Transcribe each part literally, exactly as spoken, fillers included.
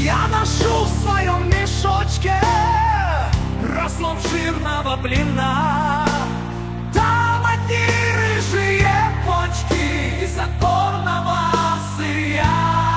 Я ношу в своем мешочке разлом жирного блина. Там одни рыжие почки из отборного сырья.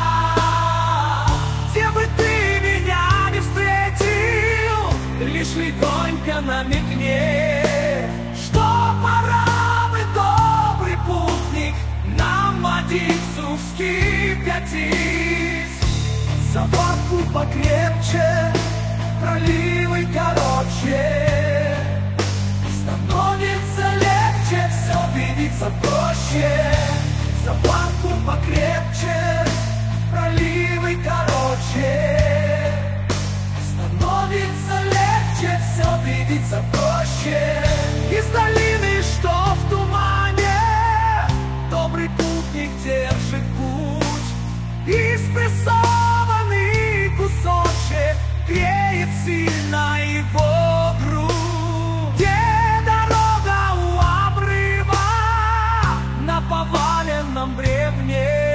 Где бы ты меня не встретил, лишь легонько намекни, что пора бы, добрый путник, нам водицу вскипятить. Заварку покрепче, проливы короче, становится легче, все видится проще. Заварку покрепче, проливы короче, становится легче, все видится проще. Из долины, что в тумане, добрый путник держит путь. Из прессованный кусочек греет сильно его грудь. Где дорога у обрыва на поваленном бревне,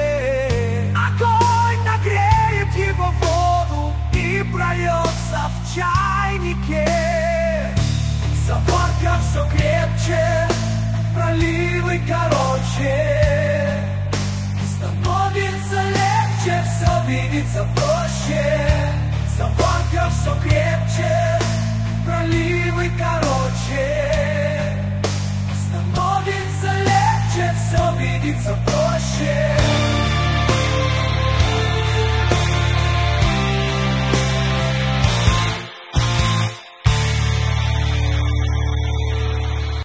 огонь нагреет его воду и прольется в чайнике. Заварка все крепче, проливы короче, становится легче, все видится проще. Заварка все крепче, проливы короче, становится легче, все видится проще.